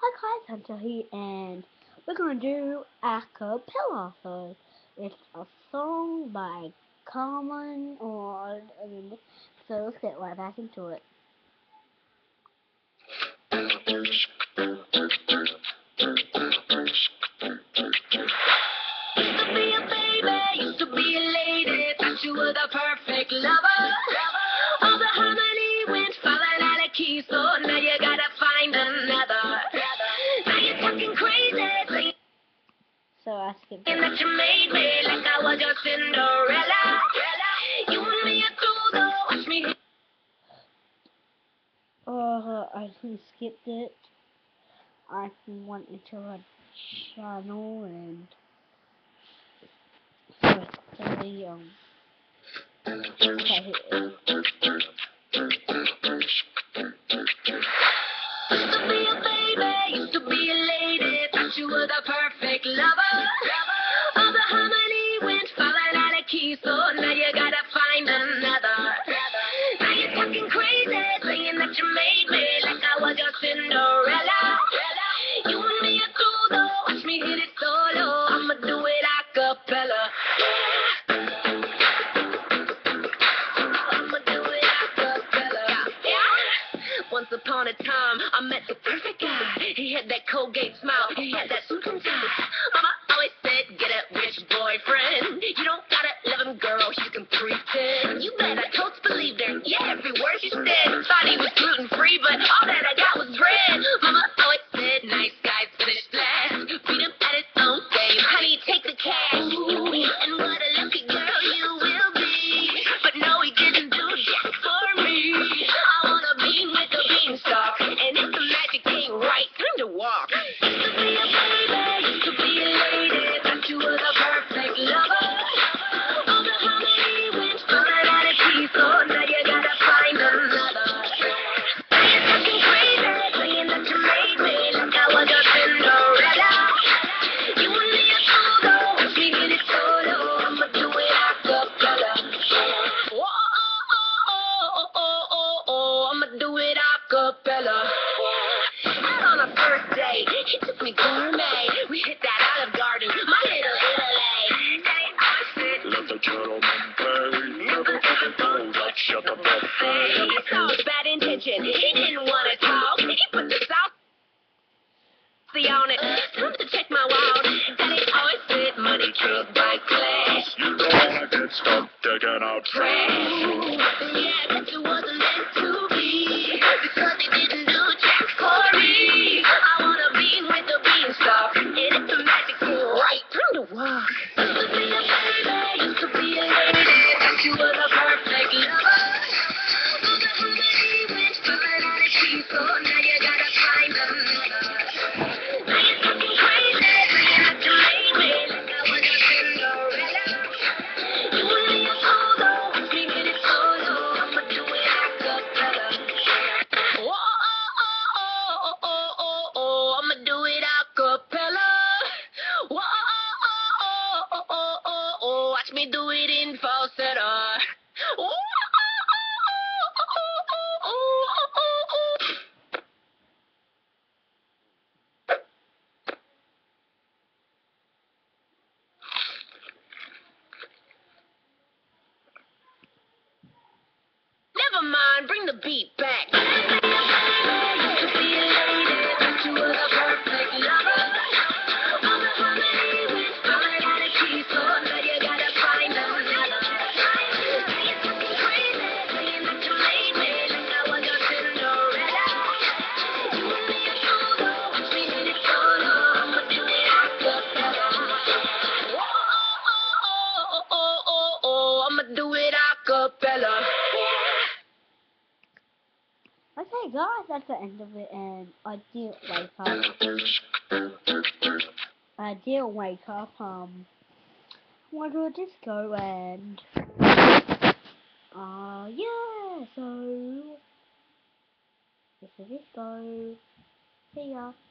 Hi guys, Hunter here, and we're gonna do a cappella. So it's a song by Common, so let's get right back into it. Used to be a baby, used to be a lady, thought you were the perfect lover. All the harmony went falling out of key, so now you gotta find another. Now you're talking crazy, so I skipped it. That you made me like I was your Cinderella. You and me are through, though. Watch me. I skipped it. I went into a channel and so okay, Used to be a baby, used to be a lady, thought you were the perfect lover. All the harmony went falling out of key, so now you gotta find another. Now you're talking crazy, saying that you made me like I was your Cinderella. You and me are through, though. Watch me hit it solo. I'ma do it a cappella. Once upon a time, I met the perfect guy. He had that Colgate smile. He had that suit and tie. Mama always said, get a rich boyfriend. You don't gotta love him, girl. You can pretend. You bet I totally believed her. Yeah, every word she said. Thought he was gluten-free, but all that I got was bread. Mama always said, nice guys finish last. Beat him at his own game. Honey, take the cash. And what a lucky girl you will be. But no, he didn't do jack for me. I wanna be with the beanstalk. And if the magic ain't right, time to walk. Used to be a baby, used to be a lady, thought you were the perfect lover. All the harmony went falling out of key, so now you gotta find another. Now you're talking crazy, saying that you made me like I was your Cinderella. You and me are through, though. Watch me hit it solo. I'ma do it a cappella. I'ma do it a cappella. Out on a first date, he took me gourmet. We hit that Olive Garden, my little Italy. Daddy always said, let the gentleman pay. Never ever done, but shut the buffet. He saw his bad intention, he didn't wanna talk. He put the sauce on it. Time to check my wallet. Daddy always said, money can't buy class. You don't wanna get stuck digging out trash. Yeah, guess it wasn't meant to be, because he didn't do jack for me. I wanna be with the beanstalk, and if the magic's right, time to walk. Used to be a baby, used to be a lady, thought you were the perfect lover. All the harmony went falling out of key, so now you gotta find another. Now you're talking crazy, saying that you made me like I was your Cinderella. You and me are through, though. Watch me hit it solo. I'ma do it a cappella. I'ma do it a cappella. Watch me do it in falsetto. Never mind, bring the beat back. Used to be a lady, thought you were the perfect lover. All the harmony went falling out of key, so now you gotta find another. Now you're talking crazy, saying that you made me like I was your Cinderella. You and me are through, though. Watch me hit it solo. I'ma do it a cappella. I'ma do it a cappella. Okay guys, that's the end of it, and I didn't wake up. Went to a disco and yeah, so it's a disco. See ya.